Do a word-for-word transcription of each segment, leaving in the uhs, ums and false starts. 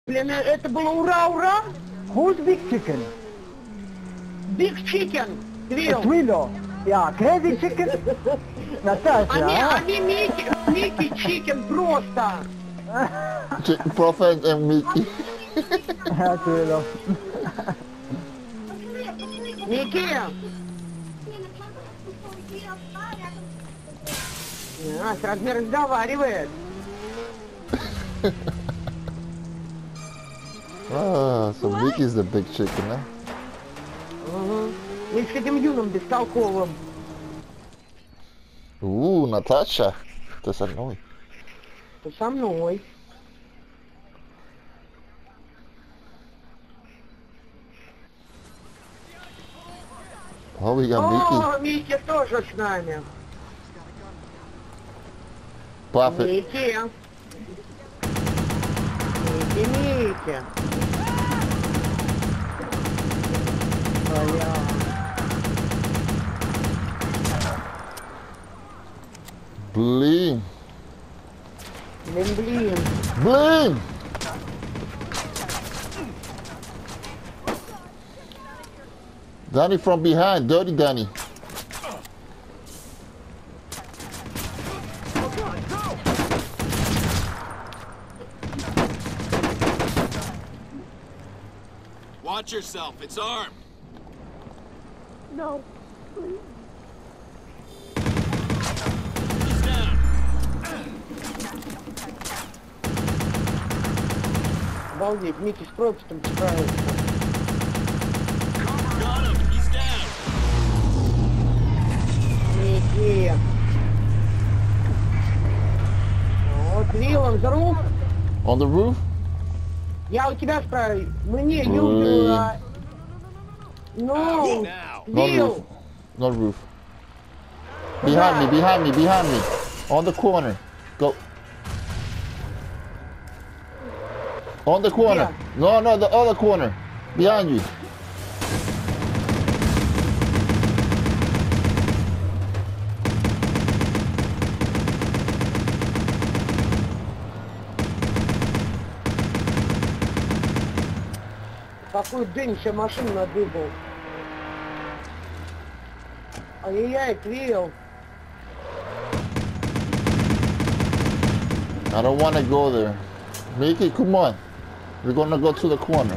Блин, это было ура-ура! Who's big chicken? Big chicken! Твил! Twilo. Yeah, crazy chicken. Natasha. Они, huh? они Микки, Микки Чикен просто! Prophet and Mickey. Twilo. Микки! А, сразу не разговаривает. Ah, so Mickey's the big chicken, huh? Угу. И с этим юным бестолковым. Ooh, Natasha. Ты со мной. Ты со мной. Oh, we got Mickey. О, Микки тоже с нами. Prophet. Микки. Микки, Микки. Бля. Блин. Блин, блин. Блин. Danny from behind. Dirty Danny. Watch yourself, it's armed. No. He's down. Обалдеть, Микки с пропустом справился. Got him, he's down. Микки. Вот, Вилл, взрыв. On the roof? Я у тебя спрашиваю. Мне, Блин. Юля. Ну, Now. No Вилл. roof. No roof. Behind me, behind me, behind me. On the corner. Go. On the corner. Yeah. No, no, the other corner. Behind you. Какой день еще машину надыбал. Ай-яй-яй, Твил. I don't want to go there. Mickey, come on. We're going to go to the corner.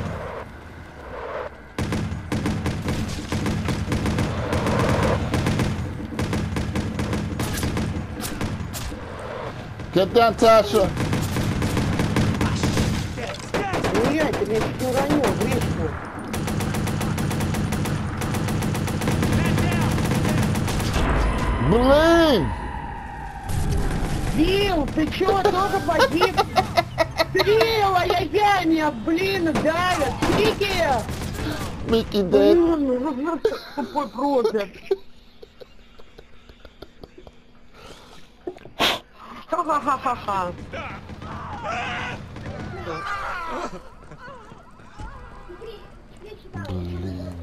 Get down, Tasha. Ай-яй, ты меня чуть не уронил в речку. Блин! Твил, ты чё, тоже погиб? Твил, ай-яй-яй, меня, блин, давят. Микки! Mickey dead. Блин, тупой пропит. Ха-ха-ха-ха-ха. Блин.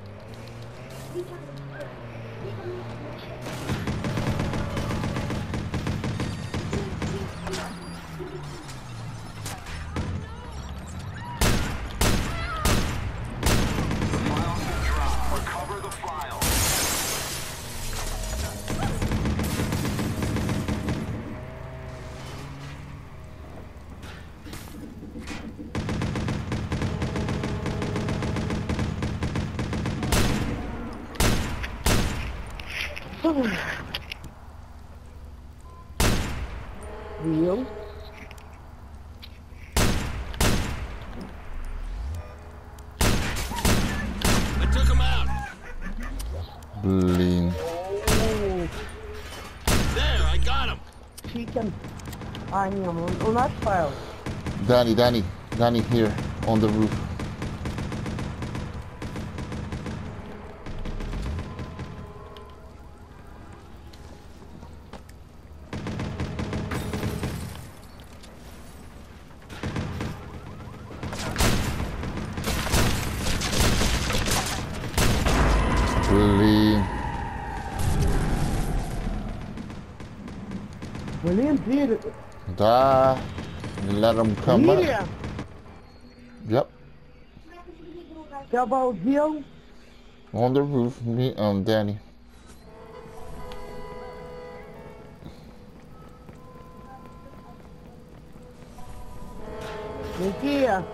Recover the file. Вилл. I took him out. Блин. There, I got him. Чикен. А, не, он, он отправил. Danny, Danny, Danny here on the roof. Блин. Блин, дверь. Да. Let him come Двери. up. Yep. Ты обалдел? On the roof, me and Danny. Никия!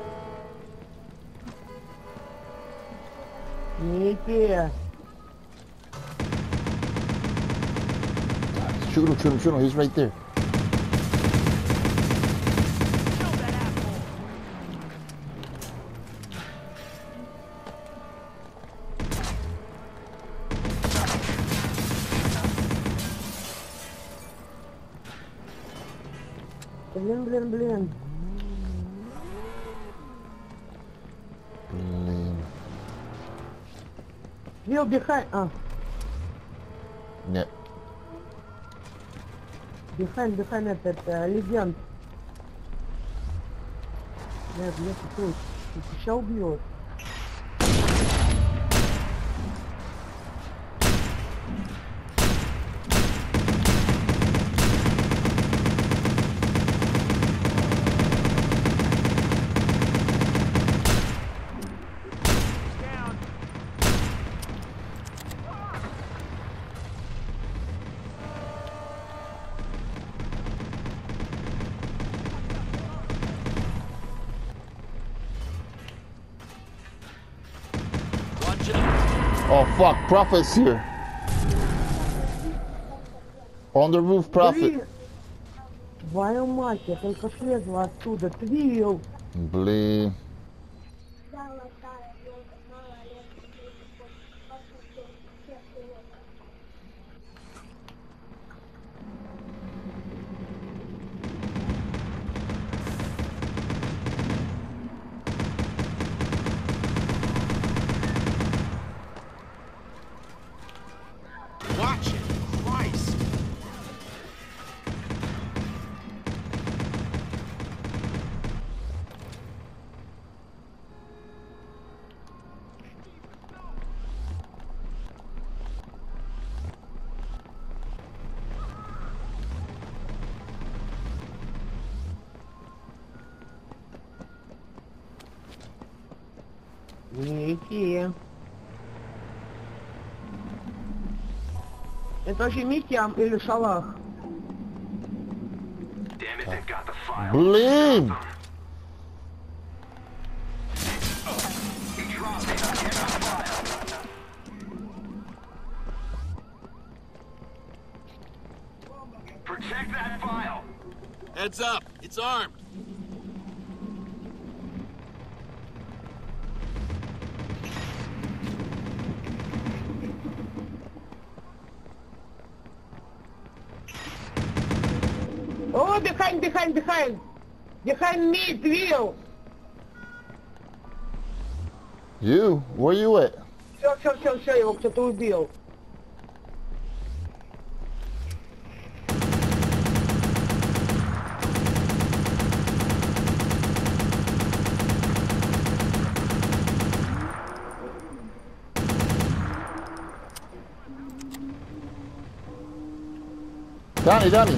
Никия! Shoot him, shoot him, shoot him. He's right there. Блин, блин, блин. Блин. Вил, behind. А, Нет. behind, behind этот э, легенд. Нет, нет, тут. Сейчас убьет. Watch out. Oh fuck, Prophet's here. On the roof, Prophet. Блин. Твою мать, я только слезла оттуда. Твил. Блин. Watch it. Christ. Никия. Это же Митя или Шалах? Damn it, they've got the file. Блин. He dropped it. Get the file. Protect that file. Heads up. It's armed. О, behind, behind, behind. Behind me, Твил. You? Where you at? Все, все, все, все, его кто-то убил. Danny, Danny.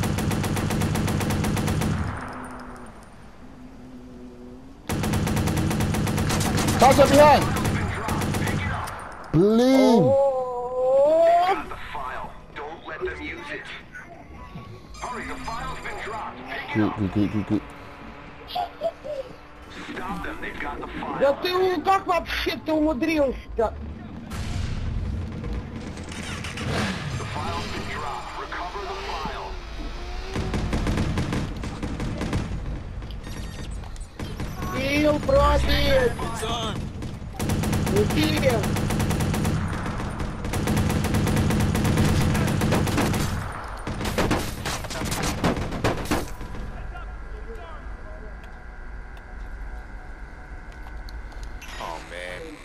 Tasha behind. Блин. О, Got the file. Don't let them use it. Hurry, the file's been dropped. Pick it Good, up. good, good, good, good. Stop them. They've got the file. да ты у- как вообще ты умудрился-то? The file's been dropped. Recover the file. Твил против. It's armed. Никия. Oh, man.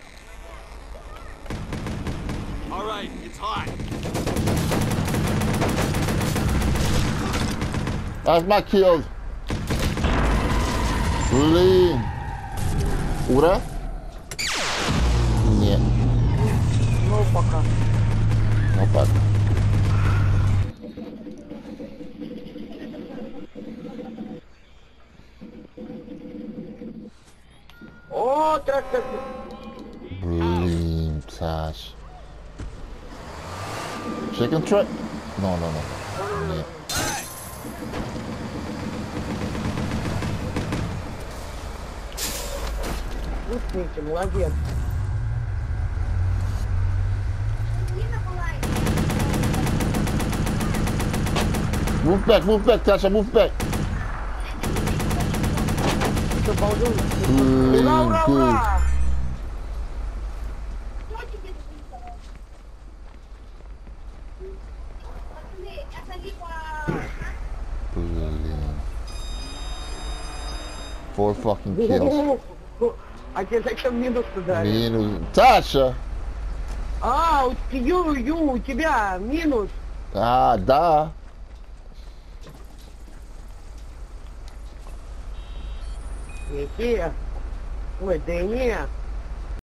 All right. It's hot. That's my kills. Блин. Ура? Нет. Ну, пока. Ну так. О, так, так. Блин, Саш. Chicken truck? No, no, no. Нет. Вкусненький, молодец. Move back, move back, Tasha, move back. Что, балдун? Блин, Ура, ура, good. ура! Блин. Four fucking kills. А тебе зачем минус-то дали? Минус. Tasha! А, у, ю, ю, у тебя минус. А, да. Какие? Ой, да не.